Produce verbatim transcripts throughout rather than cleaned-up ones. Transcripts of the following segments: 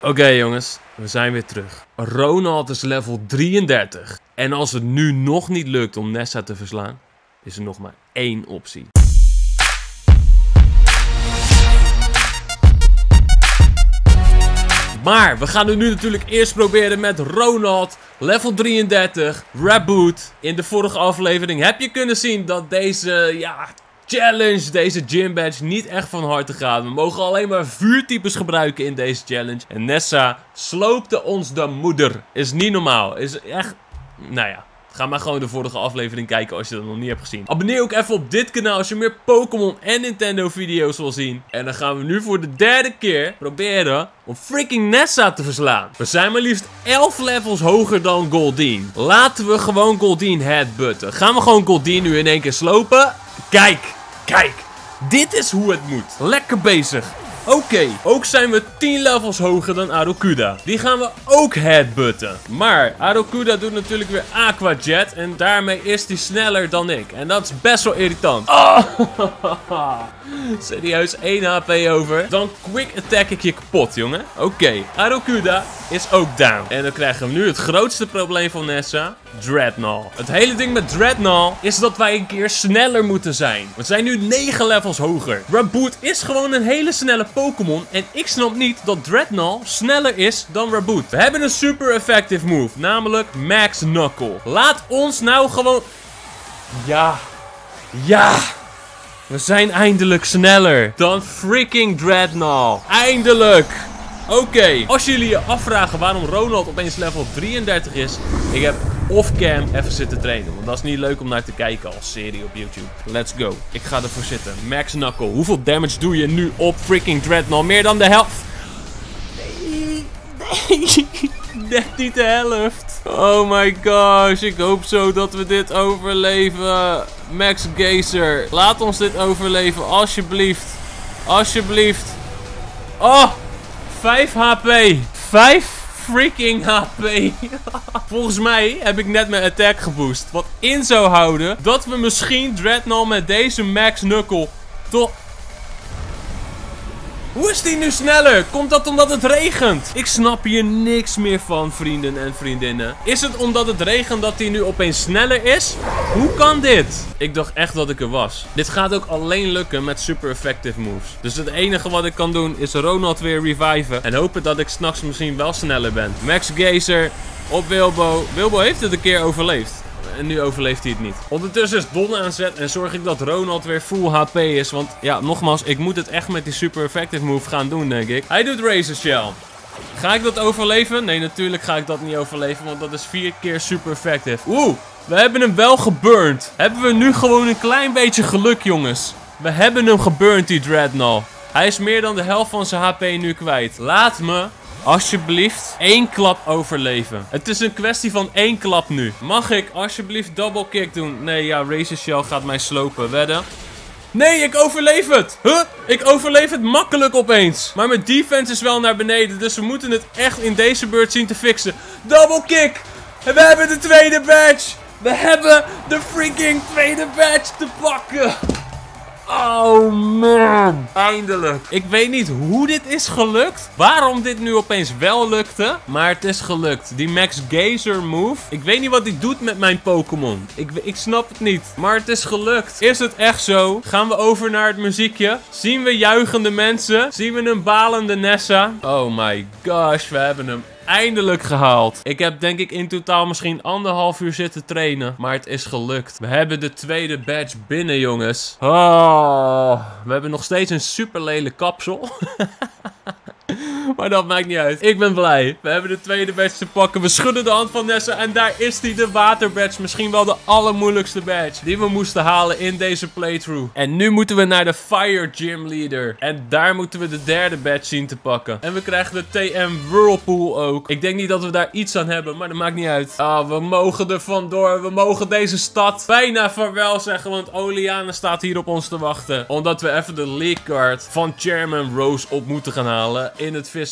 Oké okay, jongens, we zijn weer terug. Ronald is level drieëndertig. En als het nu nog niet lukt om Nessa te verslaan, is er nog maar één optie. Maar we gaan het nu natuurlijk eerst proberen met Ronald, level drieëndertig, Reboot. In de vorige aflevering heb je kunnen zien dat deze, ja, challenge, deze gym badge niet echt van harte gaat. We mogen alleen maar vuurtypes gebruiken in deze challenge. En Nessa sloopte ons de moeder. Is niet normaal. Is echt, nou ja. Ga maar gewoon de vorige aflevering kijken als je dat nog niet hebt gezien. Abonneer ook even op dit kanaal als je meer Pokémon en Nintendo video's wil zien. En dan gaan we nu voor de derde keer proberen om freaking Nessa te verslaan. We zijn maar liefst elf levels hoger dan Goldeen. Laten we gewoon Goldeen headbutten. Gaan we gewoon Goldeen nu in één keer slopen? Kijk, kijk. Dit is hoe het moet. Lekker bezig. Oké, okay, ook zijn we tien levels hoger dan Arrokuda. Die gaan we ook headbutten. Maar Arrokuda doet natuurlijk weer Aqua Jet. En daarmee is hij sneller dan ik. En dat is best wel irritant. Oh. Serieus, één H P over. Dan quick attack ik je kapot, jongen. Oké, okay, Arrokuda is ook down. En dan krijgen we nu het grootste probleem van Nessa. Dreadnought. Het hele ding met Dreadnought is dat wij een keer sneller moeten zijn. We zijn nu negen levels hoger. Reboot is gewoon een hele snelle Pokémon. En ik snap niet dat Dreadnought sneller is dan Reboot. We hebben een super effective move. Namelijk Max Knuckle. Laat ons nou gewoon... Ja. Ja. We zijn eindelijk sneller dan freaking Dreadnought. Eindelijk. Oké, okay. Als jullie je afvragen waarom Ronald opeens level drieëndertig is. Ik heb off-cam even zitten trainen. Want dat is niet leuk om naar te kijken als serie op YouTube. Let's go. Ik ga ervoor zitten. Max Knuckle. Hoeveel damage doe je nu op freaking Dreadnought? Meer dan de helft. Nee. Nee. Net niet de helft. Oh my gosh. Ik hoop zo dat we dit overleven. Max Geyser. Laat ons dit overleven. Alsjeblieft. Alsjeblieft. Oh. vijf H P. vijf freaking H P. Volgens mij heb ik net mijn attack geboost. Wat in zou houden dat we misschien Dreadnought met deze Max Knuckle toch... Hoe is die nu sneller? Komt dat omdat het regent? Ik snap hier niks meer van, vrienden en vriendinnen. Is het omdat het regent dat hij nu opeens sneller is? Hoe kan dit? Ik dacht echt dat ik er was. Dit gaat ook alleen lukken met super effective moves. Dus het enige wat ik kan doen is Ronald weer reviven. En hopen dat ik s'nachts misschien wel sneller ben. Max Geyser op Wilbo. Wilbo heeft het een keer overleefd. En nu overleeft hij het niet. Ondertussen is Don aanzet en zorg ik dat Ronald weer full H P is. Want ja, nogmaals, ik moet het echt met die super effective move gaan doen, denk ik. Hij doet Razor Shell. Ga ik dat overleven? Nee, natuurlijk ga ik dat niet overleven, want dat is vier keer super effective. Oeh, we hebben hem wel geburnt. Hebben we nu gewoon een klein beetje geluk, jongens. We hebben hem geburnt, die Dreadnought. Hij is meer dan de helft van zijn H P nu kwijt. Laat me... alsjeblieft één klap overleven. Het is een kwestie van één klap nu. Mag ik alsjeblieft double kick doen? Nee, ja, Razor Shell gaat mij slopen. Wedden? Nee, ik overleef het. Huh? Ik overleef het makkelijk opeens. Maar mijn defense is wel naar beneden. Dus we moeten het echt in deze beurt zien te fixen. Double kick. En we hebben de tweede badge. We hebben de freaking tweede badge te pakken. Oh man, eindelijk. Ik weet niet hoe dit is gelukt. Waarom dit nu opeens wel lukte. Maar het is gelukt. Die Max Geyser move. Ik weet niet wat die doet met mijn Pokémon. Ik, ik snap het niet. Maar het is gelukt. Is het echt zo? Gaan we over naar het muziekje? Zien we juichende mensen? Zien we een balende Nessa? Oh my gosh, we hebben hem eindelijk gehaald. Ik heb denk ik in totaal misschien anderhalf uur zitten trainen. Maar het is gelukt. We hebben de tweede badge binnen, jongens. Oh, we hebben nog steeds een super lelijk kapsel. Maar dat maakt niet uit. Ik ben blij. We hebben de tweede badge te pakken. We schudden de hand van Nessa. En daar is die, de water badge. Misschien wel de allermoeilijkste badge die we moesten halen in deze playthrough. En nu moeten we naar de Fire Gym Leader. En daar moeten we de derde badge zien te pakken. En we krijgen de T M Whirlpool ook. Ik denk niet dat we daar iets aan hebben. Maar dat maakt niet uit. Ah, we mogen er vandoor. We mogen deze stad bijna vaarwel zeggen. Want Oleana staat hier op ons te wachten. Omdat we even de league card van Chairman Rose op moeten gaan halen. In het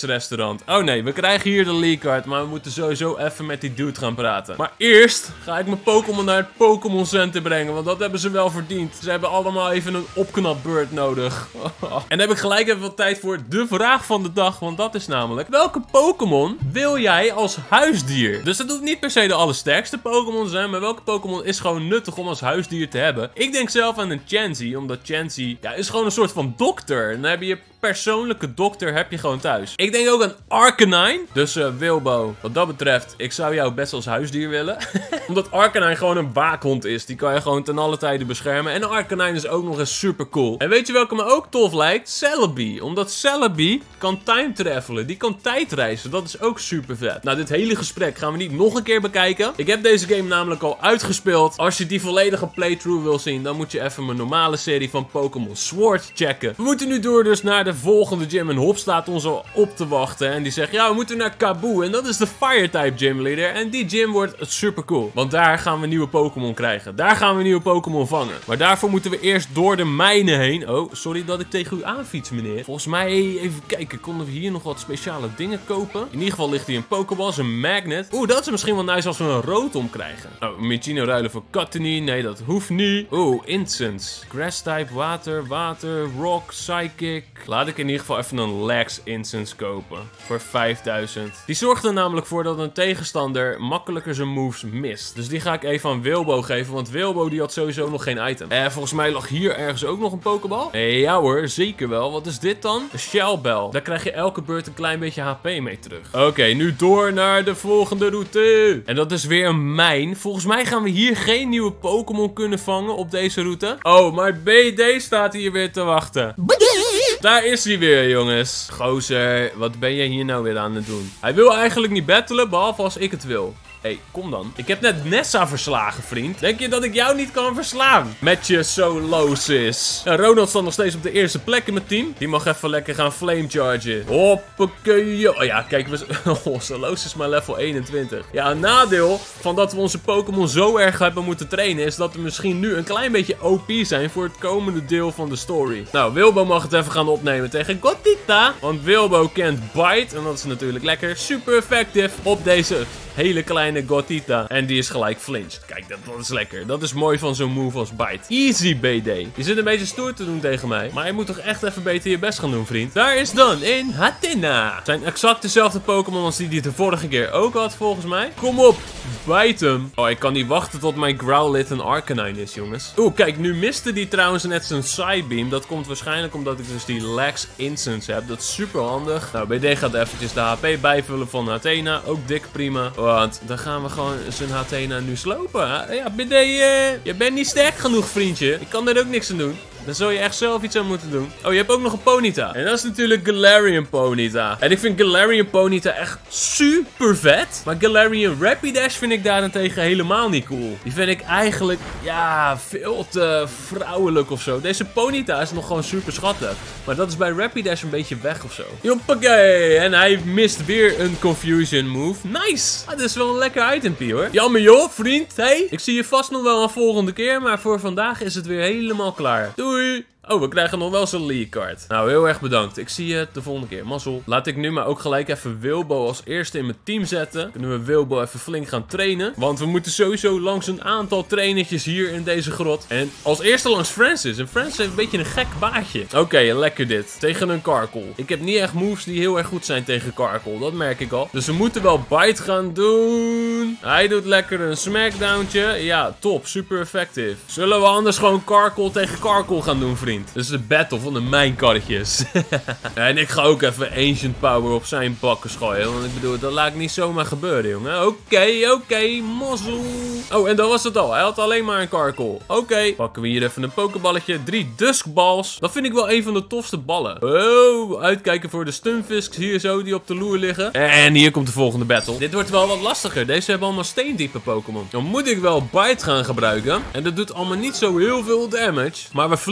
restaurant. Oh nee, we krijgen hier de League Card, maar we moeten sowieso even met die dude gaan praten. Maar eerst ga ik mijn Pokémon naar het Pokémon Center brengen, want dat hebben ze wel verdiend. Ze hebben allemaal even een opknapbeurt nodig. En dan heb ik gelijk even wat tijd voor de vraag van de dag, want dat is namelijk: welke Pokémon wil jij als huisdier? Dus dat hoeft niet per se de allersterkste Pokémon zijn, maar welke Pokémon is gewoon nuttig om als huisdier te hebben? Ik denk zelf aan een Chansey, omdat Chansey, ja, is gewoon een soort van dokter. En dan heb je je persoonlijke dokter heb je gewoon thuis. Ik denk ook aan Arcanine. Dus uh, Wilbo, wat dat betreft, ik zou jou best als huisdier willen. Omdat Arcanine gewoon een waakhond is. Die kan je gewoon ten alle tijde beschermen. En Arcanine is ook nog eens super cool. En weet je welke me ook tof lijkt? Celebi. Omdat Celebi kan time travelen. Die kan tijdreizen. Dat is ook super vet. Nou, dit hele gesprek gaan we niet nog een keer bekijken. Ik heb deze game namelijk al uitgespeeld. Als je die volledige playthrough wil zien, dan moet je even mijn normale serie van Pokémon Sword checken. We moeten nu door dus naar de volgende gym. En Hop staat ons al op te wachten. En die zegt, ja, we moeten naar Kaboe. En dat is de Fire-type gymleader. En die gym wordt super cool. Want daar gaan we nieuwe Pokémon krijgen. Daar gaan we nieuwe Pokémon vangen. Maar daarvoor moeten we eerst door de mijnen heen. Oh, sorry dat ik tegen u aanfiets, meneer. Volgens mij, even kijken, konden we hier nog wat speciale dingen kopen? In ieder geval ligt hier een Pokéball, een magnet. Oeh, dat is misschien wel nice als we een Rotom krijgen. Oh, Michino ruilen voor Cottonee. Nee, dat hoeft niet. Oeh, Incense. Grass-type, water, water, rock, psychic. Laat ik in ieder geval even een Lex Incense kopen. Voor vijfduizend. Die zorgt er namelijk voor dat een tegenstander makkelijker zijn moves mist. Dus die ga ik even aan Wilbo geven. Want Wilbo die had sowieso nog geen item. En volgens mij lag hier ergens ook nog een Pokéball. Hey, ja hoor, zeker wel. Wat is dit dan? Een Shell Bell. Daar krijg je elke beurt een klein beetje H P mee terug. Oké, okay, nu door naar de volgende route. En dat is weer een mijn. Volgens mij gaan we hier geen nieuwe Pokémon kunnen vangen op deze route. Oh, maar B D staat hier weer te wachten. Daar is hij weer, jongens. Gozer, wat ben jij hier nou weer aan het doen? Hij wil eigenlijk niet battelen, behalve als ik het wil. Hé, hey, kom dan. Ik heb net Nessa verslagen, vriend. Denk je dat ik jou niet kan verslaan? Met je Solosis. Ja, Ronald staat nog steeds op de eerste plek in mijn team. Die mag even lekker gaan flame chargen. Hoppakee. Oh ja, kijk. We... Oh, Solosis is maar level eenentwintig. Ja, een nadeel van dat we onze Pokémon zo erg hebben moeten trainen is dat we misschien nu een klein beetje O P zijn voor het komende deel van de story. Nou, Wilbo mag het even gaan opnemen tegen Gothita. Want Wilbo kent Bite. En dat is natuurlijk lekker super effectief op deze hele kleine Gothita. En die is gelijk flinched. Kijk, dat, dat is lekker. Dat is mooi van zo'n move als Bite. Easy, B D. Je zit een beetje stoer te doen tegen mij. Maar je moet toch echt even beter je best gaan doen, vriend. Daar is dan in Hatenna. Het zijn exact dezelfde Pokémon als die die de vorige keer ook had, volgens mij. Kom op. Bite hem. Oh, ik kan niet wachten tot mijn Growlithe een Arcanine is, jongens. Oeh, kijk, nu miste die trouwens net zijn Psybeam. Dat komt waarschijnlijk omdat ik dus die Lex Incense heb. Dat is super handig. Nou, B D gaat eventjes de H P bijvullen van Hatenna. Ook dik prima. Want dan gaan we gewoon zijn Hatenna nu slopen. Ja, B D, uh, je bent niet sterk genoeg, vriendje. Ik kan er ook niks aan doen. Dan zul je echt zelf iets aan moeten doen. Oh, je hebt ook nog een Ponyta. En dat is natuurlijk Galarian Ponyta. En ik vind Galarian Ponyta echt super vet. Maar Galarian Rapidash vind ik daarentegen helemaal niet cool. Die vind ik eigenlijk, ja, veel te vrouwelijk of zo. Deze Ponyta is nog gewoon super schattig. Maar dat is bij Rapidash een beetje weg of zo. Joppakee. En hij mist weer een Confusion move. Nice. Ah, dit is wel een lekker itempie, hoor. Jammer joh, vriend. Hey, ik zie je vast nog wel een volgende keer. Maar voor vandaag is het weer helemaal klaar. Doei. Oh, we krijgen nog wel zo'n League Card. Nou, heel erg bedankt. Ik zie je de volgende keer. Mazzel. Laat ik nu maar ook gelijk even Wilbo als eerste in mijn team zetten. Kunnen we Wilbo even flink gaan trainen. Want we moeten sowieso langs een aantal trainertjes hier in deze grot. En als eerste langs Francis. En Francis heeft een beetje een gek baardje. Oké, okay, lekker dit. Tegen een Karkle. Ik heb niet echt moves die heel erg goed zijn tegen Karkle. Dat merk ik al. Dus we moeten wel Bite gaan doen. Hij doet lekker een Smackdowntje. Ja, top. Super effectief. Zullen we anders gewoon Karkle tegen Karkle gaan doen, vriend? Dit is de battle van de mijnkarretjes. En ik ga ook even Ancient Power op zijn bakken gooien. Want ik bedoel, dat laat ik niet zomaar gebeuren, jongen. Oké, okay, oké, okay, mazzel. Oh, en dat was het al. Hij had alleen maar een Karkle. Oké. Okay. Pakken we hier even een pokeballetje. Drie Duskballs. Dat vind ik wel een van de tofste ballen. Oh, uitkijken voor de Stunfisks hier zo die op de loer liggen. En hier komt de volgende battle. Dit wordt wel wat lastiger. Deze hebben allemaal steentype Pokémon. Dan moet ik wel Bite gaan gebruiken. En dat doet allemaal niet zo heel veel damage. Maar we flinchen hem wel.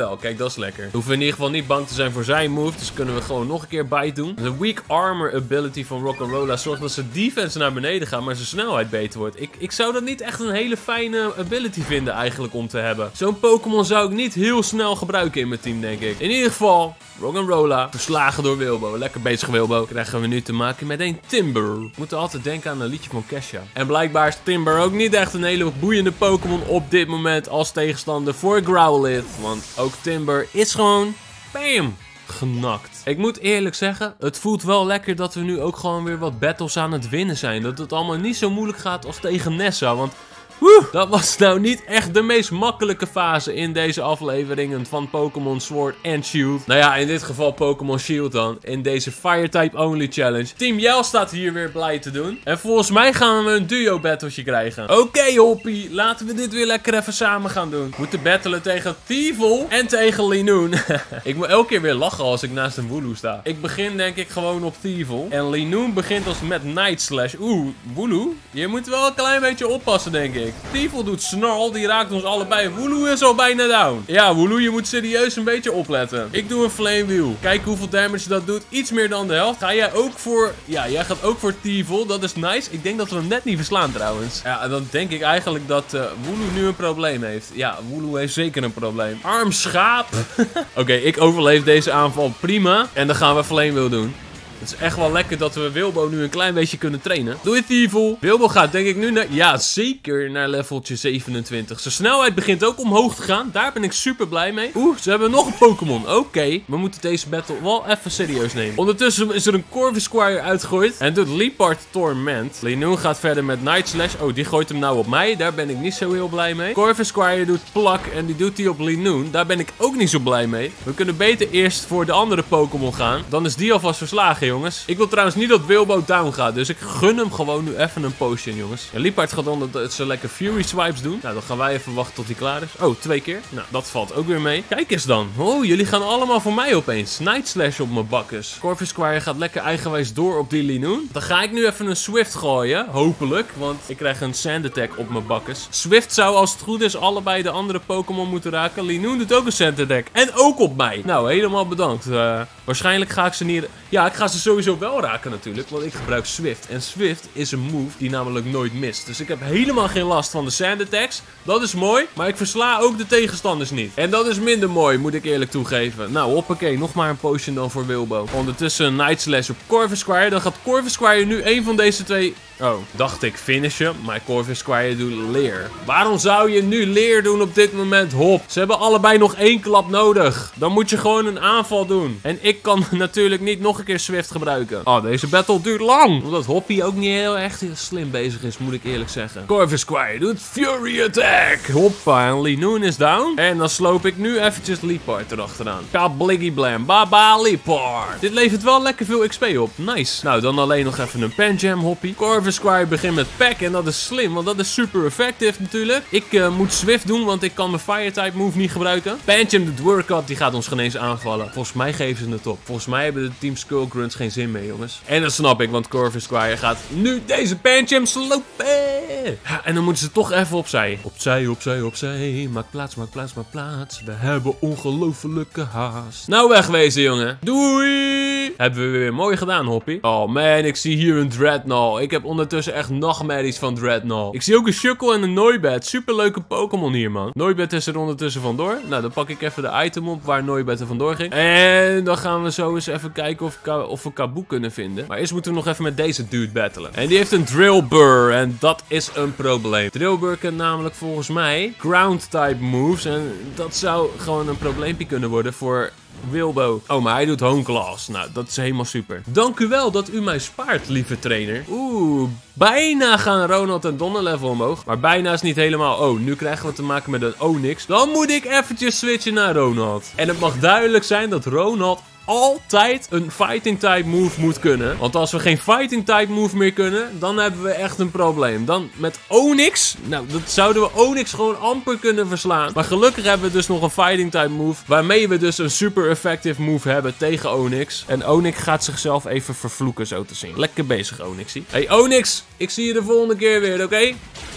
wel. Kijk, dat is lekker. We hoeven in ieder geval niet bang te zijn voor zijn move. Dus kunnen we gewoon nog een keer bite doen. De weak armor ability van Rock'n'Rolla zorgt dat zijn defense naar beneden gaat, maar zijn snelheid beter wordt. Ik, ik zou dat niet echt een hele fijne ability vinden eigenlijk om te hebben. Zo'n Pokémon zou ik niet heel snel gebruiken in mijn team, denk ik. In ieder geval, Rock'n'Rolla verslagen door Wilbo. Lekker bezig, Wilbo. Krijgen we nu te maken met een Timber. We moeten altijd denken aan een liedje van Kesha. En blijkbaar is Timber ook niet echt een hele boeiende Pokémon op dit moment als tegenstander voor Growlithe. Want ook Timber is gewoon, bam, genakt. Ik moet eerlijk zeggen, het voelt wel lekker dat we nu ook gewoon weer wat battles aan het winnen zijn. Dat het allemaal niet zo moeilijk gaat als tegen Nessa, want woe, dat was nou niet echt de meest makkelijke fase in deze afleveringen van Pokémon Sword and Shield. Nou ja, in dit geval Pokémon Shield dan. In deze Fire-type only challenge. Team Yell staat hier weer blij te doen. En volgens mij gaan we een duo battletje krijgen. Oké, okay, Hoppie, laten we dit weer lekker even samen gaan doen. We moeten battelen tegen Thievul en tegen Linoone. Ik moet elke keer weer lachen als ik naast een Wooloo sta. Ik begin denk ik gewoon op Thievul. En Linoone begint als met Night Slash. Oeh, Wooloo, je moet wel een klein beetje oppassen, denk ik. Thievul doet Snarl, die raakt ons allebei. Wooloo is al bijna down. Ja, Wooloo, je moet serieus een beetje opletten. Ik doe een Flame Wheel. Kijk hoeveel damage dat doet. Iets meer dan de helft. Ga jij ook voor... Ja, jij gaat ook voor Thievul. Dat is nice. Ik denk dat we hem net niet verslaan trouwens. Ja, en dan denk ik eigenlijk dat uh, Wooloo nu een probleem heeft. Ja, Wooloo heeft zeker een probleem. Arm schaap. Oké, okay, ik overleef deze aanval prima. En dan gaan we Flame Wheel doen. Het is echt wel lekker dat we Wilbo nu een klein beetje kunnen trainen. Doe je Thievul. Wilbo gaat denk ik nu naar... Ja, zeker naar leveltje zevenentwintig. Zijn snelheid begint ook omhoog te gaan. Daar ben ik super blij mee. Oeh, ze hebben nog een Pokémon. Oké. Okay. We moeten deze battle wel even serieus nemen. Ondertussen is er een Corvisquire uitgegooid. En doet Liepard Torment. Linoone gaat verder met Night Slash. Oh, die gooit hem nou op mij. Daar ben ik niet zo heel blij mee. Corvisquire doet Plak. En die doet hij op Linoone. Daar ben ik ook niet zo blij mee. We kunnen beter eerst voor de andere Pokémon gaan. Dan is die alvast verslagen, jongens. Ik wil trouwens niet dat Wilbo down gaat. Dus ik gun hem gewoon nu even een potion, jongens. En Liepard gaat dan dat ze lekker Fury Swipes doen. Nou, dan gaan wij even wachten tot hij klaar is. Oh, twee keer. Nou, dat valt ook weer mee. Kijk eens dan. Oh, jullie gaan allemaal voor mij opeens. Night Slash op mijn bakkes. Corvisquire gaat lekker eigenwijs door op die Linoone. Dan ga ik nu even een Swift gooien. Hopelijk. Want ik krijg een Sand Attack op mijn bakkes. Swift zou als het goed is allebei de andere Pokémon moeten raken. Linoone doet ook een Sand Attack. En ook op mij. Nou, helemaal bedankt. Uh, waarschijnlijk ga ik ze niet... Ja, ik ga ze sowieso wel raken natuurlijk, want ik gebruik Swift. En Swift is een move die namelijk nooit mist. Dus ik heb helemaal geen last van de Sand Attacks. Dat is mooi, maar ik versla ook de tegenstanders niet. En dat is minder mooi, moet ik eerlijk toegeven. Nou, hoppakee, nog maar een potion dan voor Wilbo. Ondertussen Night Slash op Corvisquire. Dan gaat Corvisquire nu een van deze twee... Oh, dacht ik finishen, maar Corvisquire doet Leer. Waarom zou je nu Leer doen op dit moment, Hop? Ze hebben allebei nog één klap nodig. Dan moet je gewoon een aanval doen. En ik kan natuurlijk niet nog een keer Swift gebruiken. Oh, deze battle duurt lang. Omdat Hoppie ook niet heel echt heel slim bezig is, moet ik eerlijk zeggen. Corvisquire doet Fury Attack. Hoppa, en Linoone is down. En dan sloop ik nu eventjes Liepard erachteraan. Kabliggy Blam, baba Liepard. Dit levert wel lekker veel X P op. Nice. Nou, dan alleen nog even een Panjam, Hoppie. Corvisquire begint met Pack en dat is slim, want dat is super effectief natuurlijk. Ik uh, moet Swift doen, want ik kan mijn Fire-type move niet gebruiken. Panjam doet Workout, die gaat ons geen eens aanvallen. Volgens mij geven ze het op. Volgens mij hebben de Team Skullgrunts geen zin meer, jongens. En dat snap ik, want Corvisquire gaat nu deze Panjam slopen. Ja, en dan moeten ze toch even opzij. Opzij, opzij, opzij. Maak plaats, maak plaats, maak plaats. We hebben ongelofelijke haast. Nou, wegwezen, jongen. Doei! Hebben we weer mooi gedaan, Hoppie. Oh man, ik zie hier een Dreadnought. Ik heb ondertussen echt nachtmerries van Dreadnought. Ik zie ook een Shuckle en een Noibat. Superleuke Pokémon hier, man. Noibat is er ondertussen vandoor. Nou, dan pak ik even de item op waar Noibat er vandoor ging. En dan gaan we zo eens even kijken of, of we Kaboo kunnen vinden. Maar eerst moeten we nog even met deze dude battelen. En die heeft een Drillbur. En dat is een probleem. Drillbur kan namelijk volgens mij Ground-type moves. En dat zou gewoon een probleempje kunnen worden voor Wilbo. Oh, maar hij doet Hone Claws. Nou, dat is helemaal super. Dank u wel dat u mij spaart, lieve trainer. Oeh, bijna gaan Ronald en Donner level omhoog. Maar bijna is niet helemaal. Oh, nu krijgen we te maken met een Onyx. Dan moet ik eventjes switchen naar Ronald. En het mag duidelijk zijn dat Ronald altijd een fighting type move moet kunnen. Want als we geen fighting type move meer kunnen, dan hebben we echt een probleem. Dan met Onyx, nou, dat zouden we Onyx gewoon amper kunnen verslaan. Maar gelukkig hebben we dus nog een fighting type move, waarmee we dus een super effective move hebben tegen Onyx. En Onyx gaat zichzelf even vervloeken, zo te zien. Lekker bezig, Onyxie. Hey Onyx, ik zie je de volgende keer weer, oké? Okay?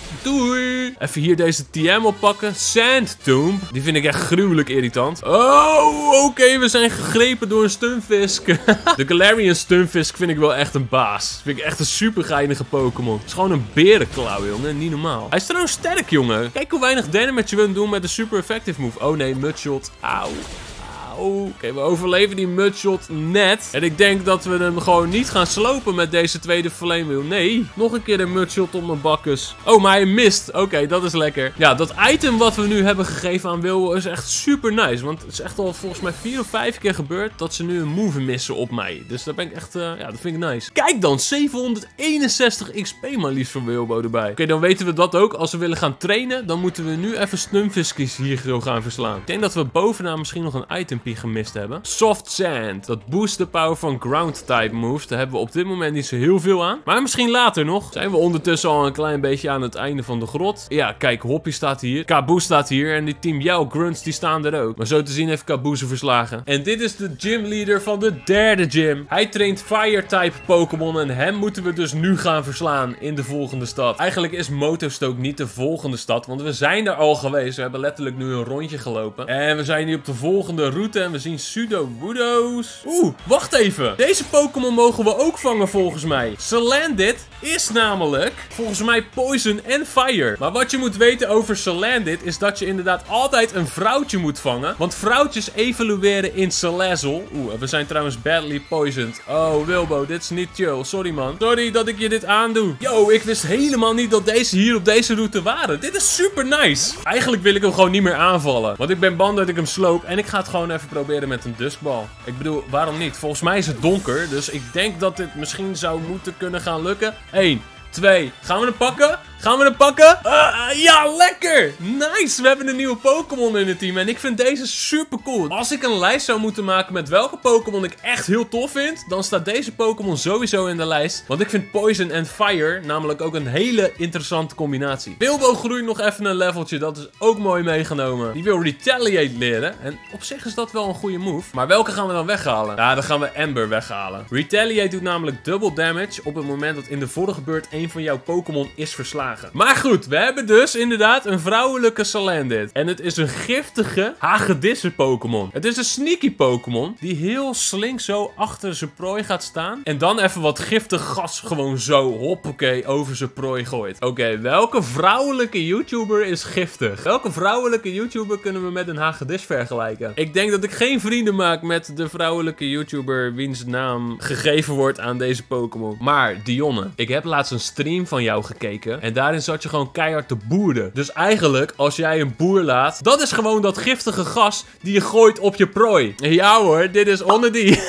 Doei. Even hier deze T M oppakken. Sandtomb. Die vind ik echt gruwelijk irritant. Oh, oké. Okay, we zijn gegrepen door een Stunfisk. De Galarian Stunfisk vind ik wel echt een baas. Vind ik echt een super geinige Pokémon. Het is gewoon een berenklauw, jongen. Niet normaal. Hij is trouwens sterk, jongen. Kijk hoe weinig damage we doen met de super effective move. Oh nee, Mudshot. Auw. Oké, okay, we overleven die Mudshot net. En ik denk dat we hem gewoon niet gaan slopen met deze tweede Flame Wheel. Nee, nog een keer een Mudshot op mijn bakkes. Oh, maar hij mist. Oké, okay, dat is lekker. Ja, dat item wat we nu hebben gegeven aan Wilbo is echt super nice. Want het is echt al volgens mij vier of vijf keer gebeurd dat ze nu een move missen op mij. Dus daar ben ik echt, uh, ja, dat vind ik nice. Kijk dan, zevenhonderdeenenzestig X P maar liefst voor Wilbo erbij. Oké, okay, dan weten we dat ook. Als we willen gaan trainen, dan moeten we nu even Stunfiskjes hier zo gaan verslaan. Ik denk dat we bovenaan misschien nog een item gemist hebben. Soft Sand. Dat boost de power van ground type moves. Daar hebben we op dit moment niet zo heel veel aan. Maar misschien later nog. Zijn we ondertussen al een klein beetje aan het einde van de grot. Ja, kijk, Hoppy staat hier. Kaboe staat hier. En die team Jouw Grunts die staan er ook. Maar zo te zien heeft Kaboe ze verslagen. En dit is de gymleader van de derde gym. Hij traint fire type Pokémon. En hem moeten we dus nu gaan verslaan in de volgende stad. Eigenlijk is Motostoke niet de volgende stad. Want we zijn er al geweest. We hebben letterlijk nu een rondje gelopen. En we zijn hier op de volgende route. En we zien Sudowoodo's. Oeh, wacht even. Deze Pokémon mogen we ook vangen volgens mij. Salandit is namelijk volgens mij Poison en Fire. Maar wat je moet weten over Salandit is dat je inderdaad altijd een vrouwtje moet vangen. Want vrouwtjes evolueren in Salazzle. Oeh, we zijn trouwens badly poisoned. Oh, Wilbo, dit is niet chill. Sorry, man. Sorry dat ik je dit aandoe. Yo, ik wist helemaal niet dat deze hier op deze route waren. Dit is super nice. Eigenlijk wil ik hem gewoon niet meer aanvallen. Want ik ben bang dat ik hem sloop. En ik ga het gewoon even proberen met een duskbal. Ik bedoel, waarom niet? Volgens mij is het donker. Dus ik denk dat dit misschien zou moeten kunnen gaan lukken. één, twee. Gaan we hem pakken? Gaan we hem pakken? Uh, uh, ja, lekker! Nice! We hebben een nieuwe Pokémon in het team. En ik vind deze super cool. Als ik een lijst zou moeten maken met welke Pokémon ik echt heel tof vind, dan staat deze Pokémon sowieso in de lijst. Want ik vind Poison en Fire namelijk ook een hele interessante combinatie. Wilbo groeit nog even een leveltje. Dat is ook mooi meegenomen. Die wil Retaliate leren. En op zich is dat wel een goede move. Maar welke gaan we dan weghalen? Ja, dan gaan we Ember weghalen. Retaliate doet namelijk double damage op het moment dat in de vorige beurt een van jouw Pokémon is verslagen. Maar goed, we hebben dus inderdaad een vrouwelijke Salandit. En het is een giftige hagedisser Pokémon. Het is een sneaky Pokémon die heel slink zo achter zijn prooi gaat staan. En dan even wat giftig gas gewoon zo hoppakee over zijn prooi gooit. Oké, okay, welke vrouwelijke YouTuber is giftig? Welke vrouwelijke YouTuber kunnen we met een hagedis vergelijken? Ik denk dat ik geen vrienden maak met de vrouwelijke YouTuber wiens naam gegeven wordt aan deze Pokémon. Maar Dionne, ik heb laatst een stream van jou gekeken. En daarin zat je gewoon keihard te boeren. Dus eigenlijk, als jij een boer laat, dat is gewoon dat giftige gas die je gooit op je prooi. Ja hoor, dit is Onnedy.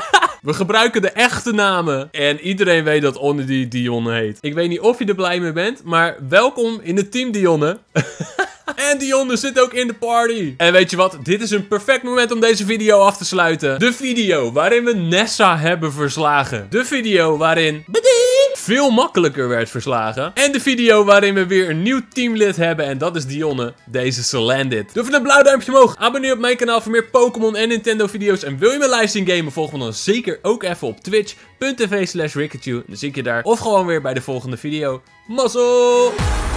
We gebruiken de echte namen. En iedereen weet dat Onnedy Dionne heet. Ik weet niet of je er blij mee bent, maar welkom in het team Dionne. En Dionne zit ook in de party. En weet je wat? Dit is een perfect moment om deze video af te sluiten. De video waarin we Nessa hebben verslagen. De video waarin veel makkelijker werd verslagen. En de video waarin we weer een nieuw teamlid hebben. En dat is Dionne, deze Salandit. Doe even een blauw duimpje omhoog. Abonneer op mijn kanaal voor meer Pokémon en Nintendo video's. En wil je mijn livestream gamen? Volg me dan zeker ook even op twitch punt tv slash Rikachu. Dan zie ik je daar. Of gewoon weer bij de volgende video. Mazzel!